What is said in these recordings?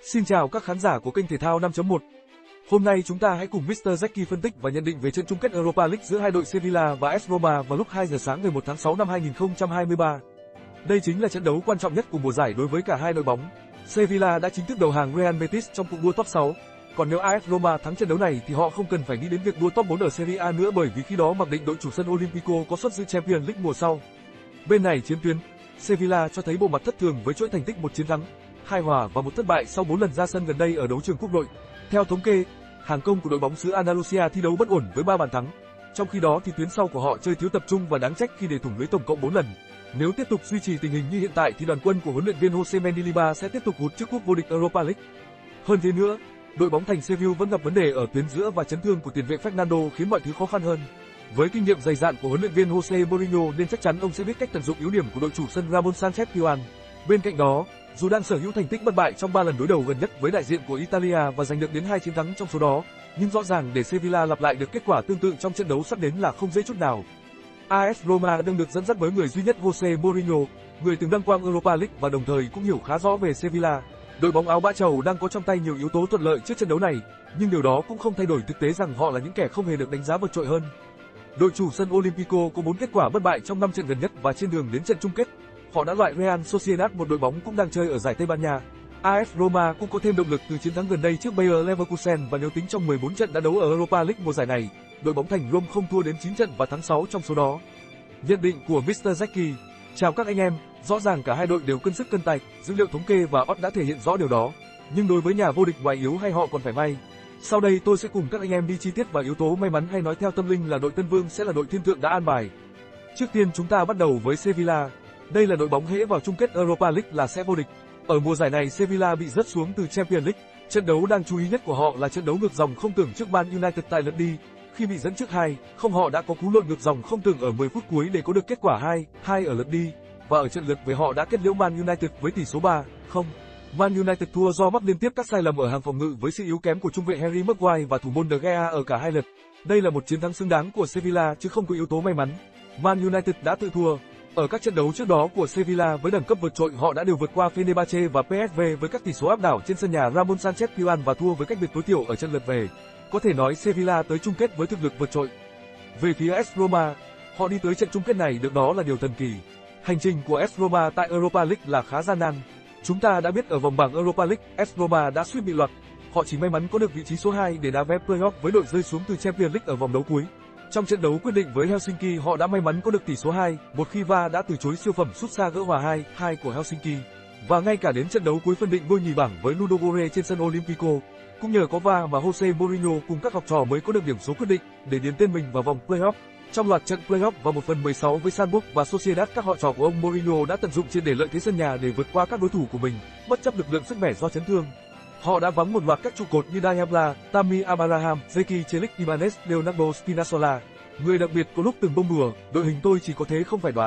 Xin chào các khán giả của kênh Thể thao 5.1. Hôm nay chúng ta hãy cùng Mr. Jackie phân tích và nhận định về trận chung kết Europa League giữa hai đội Sevilla và AS Roma vào lúc 2 giờ sáng ngày 1 tháng 6 năm 2023. Đây chính là trận đấu quan trọng nhất của mùa giải đối với cả hai đội bóng. Sevilla đã chính thức đầu hàng Real Betis trong cuộc đua top 6. Còn nếu AS Roma thắng trận đấu này thì họ không cần phải nghĩ đến việc đua top 4 ở Serie A nữa, bởi vì khi đó mặc định đội chủ sân Olympico có suất dự Champions League mùa sau. Bên này chiến tuyến, Sevilla cho thấy bộ mặt thất thường với chuỗi thành tích 1 chiến thắng, 2 hòa và 1 thất bại sau 4 lần ra sân gần đây ở đấu trường quốc nội. Theo thống kê, hàng công của đội bóng xứ Andalusia thi đấu bất ổn với 3 bàn thắng. Trong khi đó thì tuyến sau của họ chơi thiếu tập trung và đáng trách khi để thủng lưới tổng cộng 4 lần. Nếu tiếp tục duy trì tình hình như hiện tại thì đoàn quân của huấn luyện viên Jose Mendilibar sẽ tiếp tục hút chức cúp vô địch Europa League. Hơn thế nữa, đội bóng thành Sevilla vẫn gặp vấn đề ở tuyến giữa và chấn thương của tiền vệ Fernando khiến mọi thứ khó khăn hơn. Với kinh nghiệm dày dạn của huấn luyện viên Jose Mourinho nên chắc chắn ông sẽ biết cách tận dụng yếu điểm của đội chủ sân Ramon Sanchez Pizjuan. Bên cạnh đó, dù đang sở hữu thành tích bất bại trong 3 lần đối đầu gần nhất với đại diện của Italia và giành được đến 2 chiến thắng trong số đó, nhưng rõ ràng để Sevilla lặp lại được kết quả tương tự trong trận đấu sắp đến là không dễ chút nào. AS Roma đang được dẫn dắt bởi người duy nhất Jose Mourinho, người từng đăng quang Europa League và đồng thời cũng hiểu khá rõ về Sevilla. Đội bóng áo bã trầu đang có trong tay nhiều yếu tố thuận lợi trước trận đấu này, nhưng điều đó cũng không thay đổi thực tế rằng họ là những kẻ không hề được đánh giá vượt trội hơn. Đội chủ sân Olympico có 4 kết quả bất bại trong 5 trận gần nhất và trên đường đến trận chung kết. Họ đã loại Real Sociedad, một đội bóng cũng đang chơi ở giải Tây Ban Nha. AS Roma cũng có thêm động lực từ chiến thắng gần đây trước Bayer Leverkusen, và nếu tính trong 14 trận đã đấu ở Europa League mùa giải này, đội bóng thành Rome không thua đến 9 trận và thắng 6 trong số đó. Nhận định của Mr. Jackie. Chào các anh em, rõ ràng cả hai đội đều cân sức cân tài, dữ liệu thống kê và odds đã thể hiện rõ điều đó. Nhưng đối với nhà vô địch ngoài yếu hay họ còn phải may? Sau đây tôi sẽ cùng các anh em đi chi tiết vào yếu tố may mắn, hay nói theo tâm linh là đội Tân Vương sẽ là đội thiên tượng đã an bài. Trước tiên chúng ta bắt đầu với Sevilla. Đây là đội bóng hễ vào chung kết Europa League là sẽ vô địch. Ở mùa giải này Sevilla bị rớt xuống từ Champions League. Trận đấu đáng chú ý nhất của họ là trận đấu ngược dòng không tưởng trước Man United tại lượt đi. Khi bị dẫn trước 2-0 họ đã có cú lội ngược dòng không tưởng ở 10 phút cuối để có được kết quả 2-2 ở lượt đi. Và ở trận lượt về họ đã kết liễu Man United với tỷ số 3-0. Man United thua do mắc liên tiếp các sai lầm ở hàng phòng ngự với sự yếu kém của trung vệ Harry Maguire và thủ môn De Gea ở cả hai lượt. Đây là một chiến thắng xứng đáng của Sevilla chứ không có yếu tố may mắn. Man United đã tự thua. Ở các trận đấu trước đó của Sevilla với đẳng cấp vượt trội, họ đã đều vượt qua Fenerbahce và PSV với các tỷ số áp đảo trên sân nhà Ramon Sanchez Pizjuan và thua với cách biệt tối thiểu ở trận lượt về. Có thể nói Sevilla tới chung kết với thực lực vượt trội. Về phía AS Roma, họ đi tới trận chung kết này được đó là điều thần kỳ. Hành trình của AS Roma tại Europa League là khá gian nan. Chúng ta đã biết ở vòng bảng Europa League, AS Roma đã suýt bị loạt. Họ chỉ may mắn có được vị trí số 2 để đá vé playoff với đội rơi xuống từ Champions League ở vòng đấu cuối. Trong trận đấu quyết định với Helsinki, họ đã may mắn có được tỷ số 2-1 khi VAR đã từ chối siêu phẩm sút xa gỡ hòa 2-2 của Helsinki. Và ngay cả đến trận đấu cuối phân định ngôi nhì bảng với Ludogorets trên sân Olympico, cũng nhờ có VAR mà Jose Mourinho cùng các học trò mới có được điểm số quyết định để điền tên mình vào vòng playoff. Trong loạt trận playoff và 1/16 với Salzburg và Sociedad, các họ trò của ông Mourinho đã tận dụng triệt để lợi thế sân nhà để vượt qua các đối thủ của mình, bất chấp lực lượng sức mẻ do chấn thương. Họ đã vắng một loạt các trụ cột như Diabla, Tammy Abraham, Zeki Celik, Ibanez, Leonardo Spinazzola. Người đặc biệt có lúc từng bông đùa, đội hình tôi chỉ có thế không phải đoán.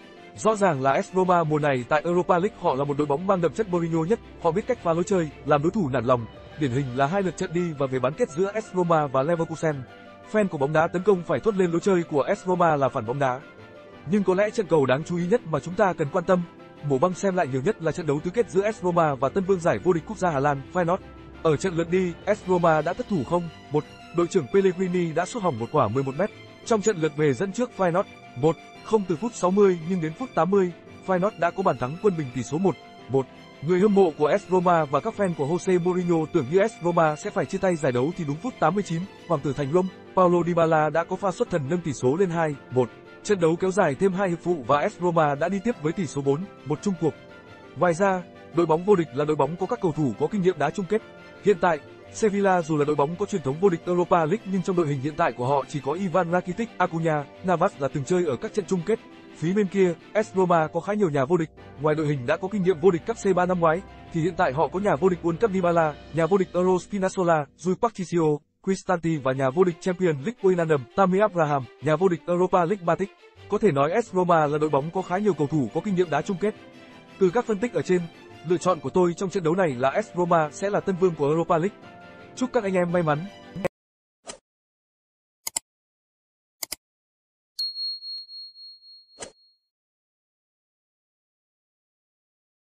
Rõ ràng là AS Roma mùa này tại Europa League họ là một đội bóng mang đậm chất Mourinho nhất, họ biết cách phá lối chơi, làm đối thủ nản lòng. Điển hình là 2 lượt trận đi và về bán kết giữa AS Roma và Leverkusen. Fan của bóng đá tấn công phải thốt lên lối chơi của AS Roma là phản bóng đá. Nhưng có lẽ trận cầu đáng chú ý nhất mà chúng ta cần quan tâm, mổ băng xem lại nhiều nhất là trận đấu tứ kết giữa AS Roma và Tân Vương giải vô địch quốc gia Hà Lan, Feyenoord. Ở trận lượt đi, AS Roma đã thất thủ 0-1, đội trưởng Pellegrini đã sút hỏng một quả 11m. Trong trận lượt về dẫn trước Feyenoord 1-0 từ phút 60, nhưng đến phút 80, Feyenoord đã có bàn thắng quân bình tỷ số 1-1. Người hâm mộ của AS Roma và các fan của Jose Mourinho tưởng như AS Roma sẽ phải chia tay giải đấu thì đúng phút 89, hoàng tử thành Rome, Paulo Dybala đã có pha xuất thần nâng tỷ số lên 2-1. Trận đấu kéo dài thêm 2 hiệp phụ và AS Roma đã đi tiếp với tỷ số 4-1 chung cuộc. Ngoài ra, đội bóng vô địch là đội bóng có các cầu thủ có kinh nghiệm đá chung kết. Hiện tại, Sevilla dù là đội bóng có truyền thống vô địch Europa League nhưng trong đội hình hiện tại của họ chỉ có Ivan Rakitic, Acuna, Navas là từng chơi ở các trận chung kết. Phía bên kia, AS Roma có khá nhiều nhà vô địch. Ngoài đội hình đã có kinh nghiệm vô địch cấp C3 năm ngoái, thì hiện tại họ có nhà vô địch World Cup Dybala, nhà vô địch Euro Spinazzola, Rui Patricio, Cristante và nhà vô địch Champions League Wijnaldum, Tammy Abraham, nhà vô địch Europa League Batic. Có thể nói AS Roma là đội bóng có khá nhiều cầu thủ có kinh nghiệm đá chung kết. Từ các phân tích ở trên, lựa chọn của tôi trong trận đấu này là AS Roma sẽ là Tân Vương của Europa League. Chúc các anh em may mắn.